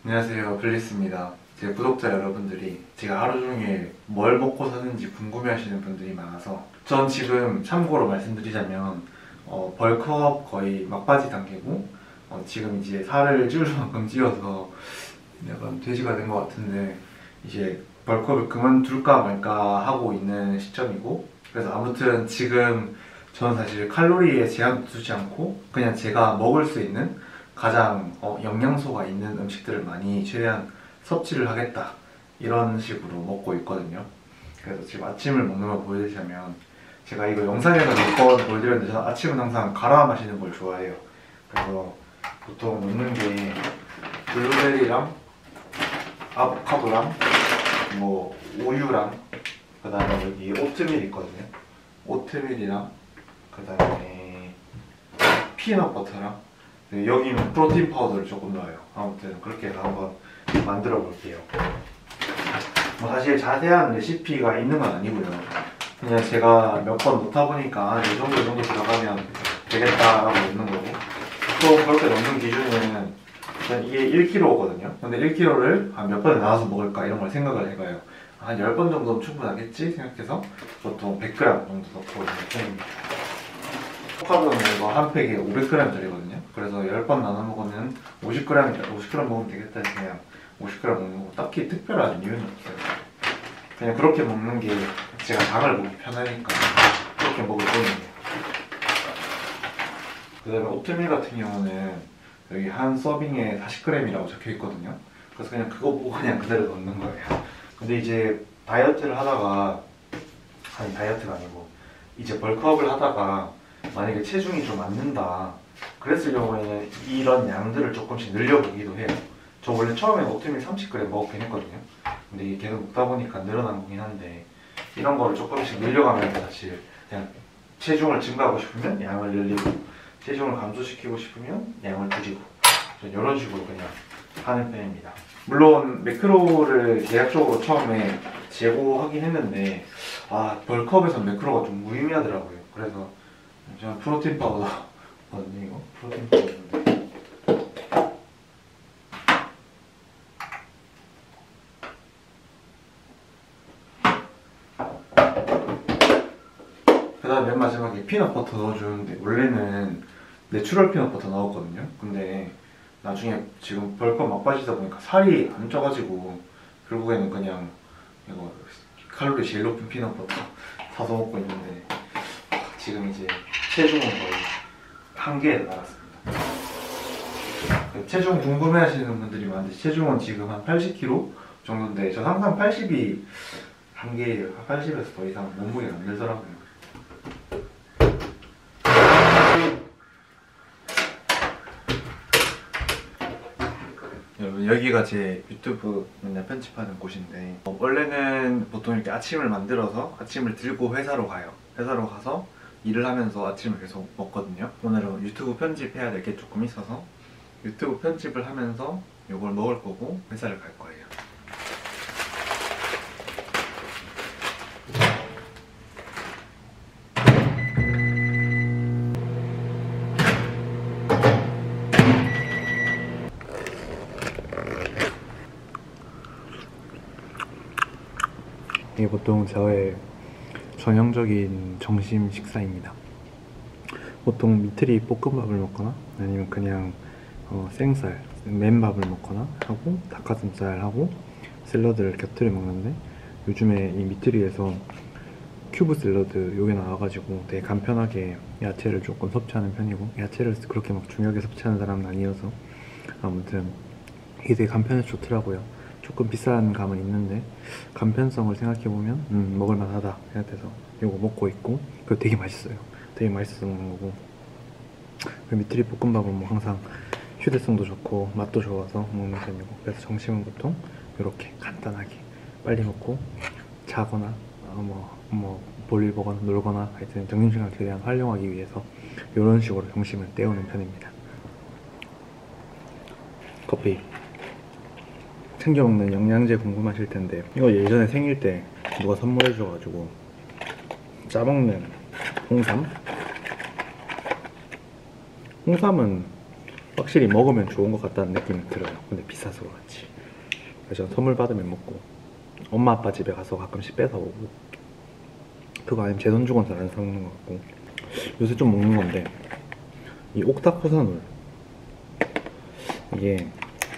안녕하세요, 블리스입니다. 제 구독자 여러분들이 제가 하루 종일 뭘 먹고 사는지 궁금해 하시는 분들이 많아서 전 지금 참고로 말씀드리자면 벌크업 거의 막바지 단계고 지금 이제 살을 찌울 만큼 찌워서 약간 돼지가 된 것 같은데 이제 벌크업을 그만둘까 말까 하고 있는 시점이고, 그래서 아무튼 지금 저는 사실 칼로리에 제한도 두지 않고 그냥 제가 먹을 수 있는 가장 영양소가 있는 음식들을 많이 최대한 섭취를 하겠다, 이런 식으로 먹고 있거든요. 그래서 지금 아침을 먹는 걸 보여드리자면, 제가 이거 영상에서 몇 번 보여드렸는데 저는 아침은 항상 갈아 마시는 걸 좋아해요. 그래서 보통 먹는 게 블루베리랑 아보카도랑 뭐 우유랑, 그 다음에 여기 오트밀 있거든요. 오트밀이랑 그 다음에 피넛버터랑 여기는 프로틴 파우더를 조금 넣어요. 아무튼 그렇게 해서 한번 만들어 볼게요. 뭐 사실 자세한 레시피가 있는 건 아니고요. 그냥 제가 몇 번 넣다 보니까 이 정도 들어가면 되겠다라고 넣는 거고, 또 그렇게 넣는 기준은 이게 1kg거든요. 근데 1kg를 한 몇 번에 나눠서 먹을까 이런 걸 생각을 해봐요. 한 10번 정도는 충분하겠지 생각해서 보통 100g 정도 넣고 있는 편입니다. 아보카도는 이거 한 팩에 500g짜리거든요. 그래서 10번 나눠 먹으면 50g 먹으면 되겠다 해서 그냥 50g 먹는 거, 딱히 특별한 이유는 없어요. 그냥 그렇게 먹는 게 제가 장을 보기 편하니까 그렇게 먹을 뿐이에요. 그 다음에 오트밀 같은 경우는 여기 한 서빙에 40g이라고 적혀 있거든요. 그래서 그냥 그거 보고 그냥 그대로 넣는 거예요. 근데 이제 다이어트를 하다가, 아니 다이어트가 아니고 이제 벌크업을 하다가 만약에 체중이 좀 안 는다 그랬을 경우에는 이런 양들을 조금씩 늘려보기도 해요. 저 원래 처음에 오트밀 30g 먹긴 했거든요. 근데 이게 계속 먹다 보니까 늘어난 거긴 한데, 이런 거를 조금씩 늘려가면 사실 그냥 체중을 증가하고 싶으면 양을 늘리고, 체중을 감소시키고 싶으면 양을 줄이고, 이런 식으로 그냥 하는 편입니다. 물론 매크로를 계약적으로 처음에 제고하긴 했는데 벌크업에서 매크로가 좀 무의미하더라고요. 그래서 저는 프로틴 파우더 맞네, 이거? 프로틴 파우더인데 그 다음에 맨 마지막에 피넛버터 넣어주는데, 원래는 내추럴 피넛버터 넣었거든요. 근데 나중에 지금 벌크업 막바지다 보니까 살이 안 쪄가지고 결국에는 그냥 이거 칼로리 제일 높은 피넛버터 사서 먹고 있는데, 지금 이제 체중은 거의 한계에 달았습니다. 체중 궁금해 하시는 분들이 많은데, 체중은 지금 한 80kg 정도인데 저 항상 80이 한계예요. 80에서 더 이상 몸무게가 안 늘더라고요. 여러분, 여기가 제 유튜브 맨날 편집하는 곳인데, 원래는 보통 이렇게 아침을 만들어서 아침을 들고 회사로 가요. 회사로 가서 일을 하면서 아침을 계속 먹거든요. 오늘은 유튜브 편집해야 될 게 조금 있어서 유튜브 편집을 하면서 이걸 먹을 거고 회사를 갈 거예요. 이게 보통 저의 전형적인 점심 식사입니다. 보통 미트리 볶음밥을 먹거나 아니면 그냥 생쌀, 맨밥을 먹거나 하고 닭가슴살하고 샐러드를 곁들여 먹는데, 요즘에 이 미트리에서 큐브 샐러드 요게 나와가지고 되게 간편하게 야채를 조금 섭취하는 편이고, 야채를 그렇게 막 중요하게 섭취하는 사람은 아니어서 아무튼 이게 되게 간편해서 좋더라고요. 조금 비싼 감은 있는데 간편성을 생각해보면 먹을만하다 생각해서 이거 먹고 있고, 그리고 되게 맛있어요. 되게 맛있어서 먹는 거고, 미트리 볶음밥은 뭐 항상 휴대성도 좋고 맛도 좋아서 먹는 편이고, 그래서 점심은 보통 이렇게 간단하게 빨리 먹고 자거나 뭐 볼일 보거나 놀거나 하여튼 점심시간을 최대한 활용하기 위해서 이런 식으로 점심을 때우는 편입니다. 커피 챙겨 먹는 영양제 궁금하실 텐데, 이거 예전에 생일 때 누가 선물해 줘가지고 짜먹는 홍삼은 확실히 먹으면 좋은 것 같다는 느낌이 들어요. 근데 비싸서 그렇지. 그래서 저는 선물 받으면 먹고 엄마 아빠 집에 가서 가끔씩 뺏어 오고, 그거 아니면 제 돈 주고는 잘 안 사 먹는 것 같고. 요새 좀 먹는 건데 이 옥타코사놀, 이게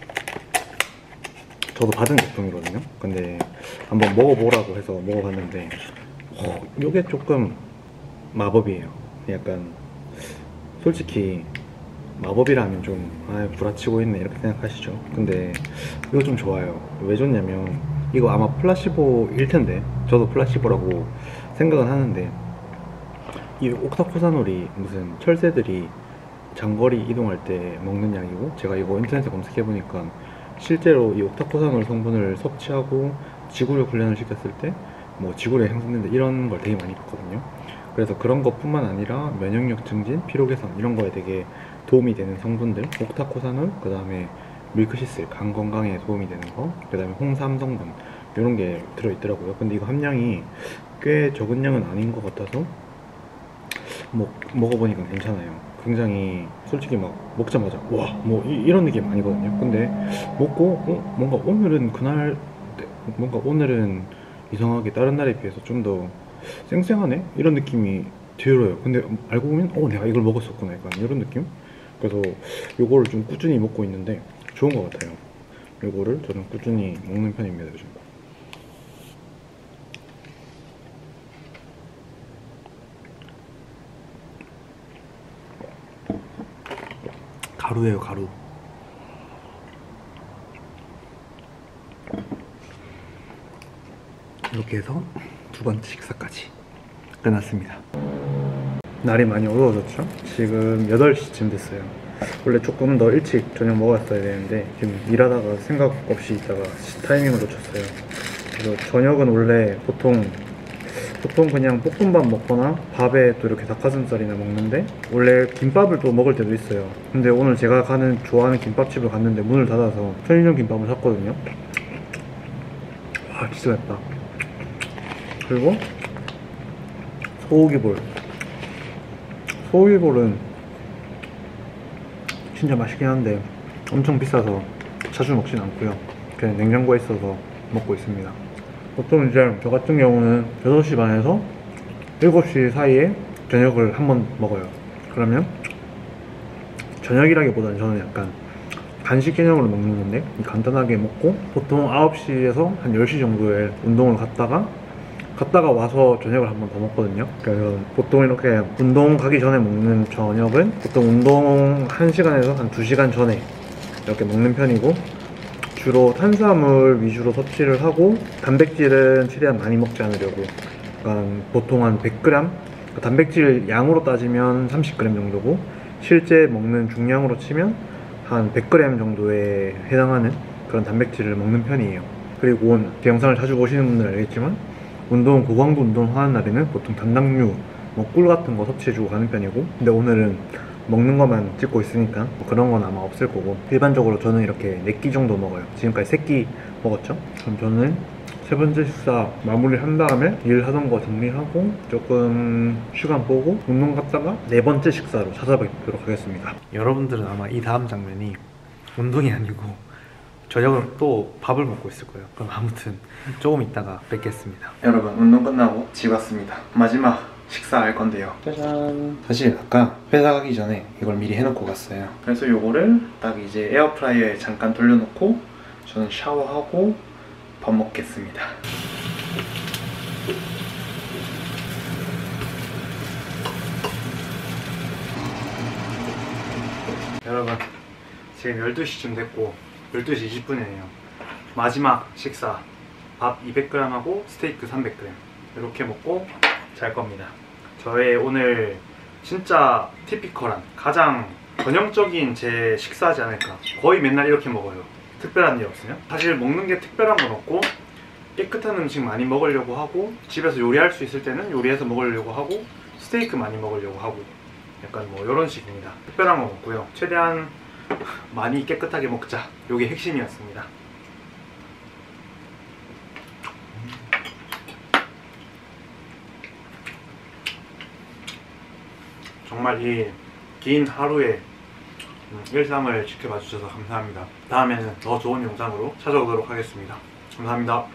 저도 받은 제품이거든요. 근데 한번 먹어보라고 해서 먹어봤는데 이게 조금 마법이에요. 약간 솔직히 마법이라면 좀 구라치고 있네 이렇게 생각하시죠. 근데 이거 좀 좋아요. 왜 좋냐면 이거 아마 플라시보일 텐데, 저도 플라시보라고 생각은 하는데, 이 옥타코사놀이 무슨 철새들이 장거리 이동할 때 먹는 약이고, 제가 이거 인터넷에 검색해보니까 실제로 이 옥타코사놀 성분을 섭취하고 지구력 훈련을 시켰을 때 뭐 지구력이 향상된다 이런 걸 되게 많이 봤거든요. 그래서 그런 것뿐만 아니라 면역력 증진, 피로 개선 이런 거에 되게 도움이 되는 성분들, 옥타코사놀, 그 다음에 밀크시슬, 간 건강에 도움이 되는 거, 그 다음에 홍삼 성분 이런 게 들어있더라고요. 근데 이거 함량이 꽤 적은 양은 아닌 것 같아서 먹어보니까 괜찮아요. 굉장히 솔직히 막 먹자마자 와 뭐 이런 느낌 아니거든요. 근데 먹고 뭔가 오늘은 뭔가 오늘은 이상하게 다른 날에 비해서 좀 더 쌩쌩하네? 이런 느낌이 들어요. 근데 알고 보면 내가 이걸 먹었었구나 약간 이런 느낌? 그래서 요거를 좀 꾸준히 먹고 있는데 좋은 것 같아요. 요거를 저는 꾸준히 먹는 편입니다, 요즘. 가루예요, 가루. 이렇게 해서 두 번째 식사까지 끝났습니다. 날이 많이 어두워졌죠? 지금 8시쯤 됐어요. 원래 조금 더 일찍 저녁 먹었어야 되는데 지금 일하다가 생각 없이 있다가 타이밍을 놓쳤어요. 그래서 저녁은 원래 보통 그냥 볶음밥 먹거나 밥에 또 이렇게 닭가슴살이나 먹는데, 원래 김밥을 또 먹을 때도 있어요. 근데 오늘 제가 좋아하는 김밥집을 갔는데 문을 닫아서 편의점 김밥을 샀거든요. 와 진짜 맵다. 그리고 소고기볼은 진짜 맛있긴 한데 엄청 비싸서 자주 먹진 않고요. 그냥 냉장고에 있어서 먹고 있습니다. 보통 이제 저 같은 경우는 6시 반에서 7시 사이에 저녁을 한번 먹어요. 그러면 저녁이라기보다는 저는 약간 간식 개념으로 먹는 건데, 간단하게 먹고 보통 9시에서 한 10시 정도에 운동을 갔다가 와서 저녁을 한 번 더 먹거든요. 그래서 보통 이렇게 운동 가기 전에 먹는 저녁은 보통 운동 1시간에서 한 2시간 전에 이렇게 먹는 편이고, 주로 탄수화물 위주로 섭취를 하고 단백질은 최대한 많이 먹지 않으려고, 그러니까 보통 한 100g, 단백질 양으로 따지면 30g 정도고 실제 먹는 중량으로 치면 한 100g 정도에 해당하는 그런 단백질을 먹는 편이에요. 그리고 제 영상을 자주 보시는 분들은 알겠지만 고강도 운동하는 날에는 보통 단당류, 꿀 같은 거 섭취해주고 가는 편이고, 근데 오늘은 먹는 것만 찍고 있으니까 그런 건 아마 없을 거고, 일반적으로 저는 이렇게 4끼 정도 먹어요. 지금까지 3끼 먹었죠? 그럼 저는 세 번째 식사 마무리 한 다음에 일하던 거 정리하고 조금 시간 보고 운동 갔다가 네 번째 식사로 찾아뵙도록 하겠습니다. 여러분들은 아마 이 다음 장면이 운동이 아니고 저녁은 또 밥을 먹고 있을 거예요. 그럼 아무튼 조금 있다가 뵙겠습니다. 여러분, 운동 끝나고 집 왔습니다. 마지막 식사할 건데요. 짜잔! 사실 아까 회사 가기 전에 이걸 미리 해놓고 갔어요. 그래서 요거를 딱 이제 에어프라이어에 잠깐 돌려놓고 저는 샤워하고 밥 먹겠습니다. 여러분, 지금 12시쯤 됐고 12시 20분이에요. 마지막 식사, 밥 200g하고 스테이크 300g 이렇게 먹고 잘 겁니다. 저의 오늘 진짜 티피컬한, 가장 전형적인 제 식사지 않을까. 거의 맨날 이렇게 먹어요. 특별한 일 없으면. 사실 먹는 게 특별한 건 없고, 깨끗한 음식 많이 먹으려고 하고, 집에서 요리할 수 있을 때는 요리해서 먹으려고 하고, 스테이크 많이 먹으려고 하고, 약간 뭐 이런 식입니다. 특별한 건 없고요. 최대한 많이 깨끗하게 먹자, 요게 핵심이었습니다. 정말 이 긴 하루에 일상을 지켜봐 주셔서 감사합니다. 다음에는 더 좋은 영상으로 찾아오도록 하겠습니다. 감사합니다.